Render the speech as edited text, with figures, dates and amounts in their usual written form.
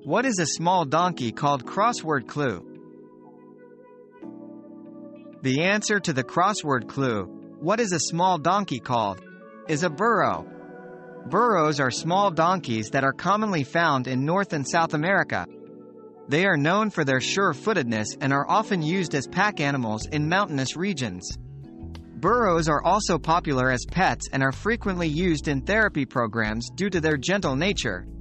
What is a small donkey called? Crossword clue. The answer to the crossword clue, what is a small donkey called, is a burro. Burros are small donkeys that are commonly found in North and South America. They are known for their sure-footedness and are often used as pack animals in mountainous regions. Burros are also popular as pets and are frequently used in therapy programs due to their gentle nature.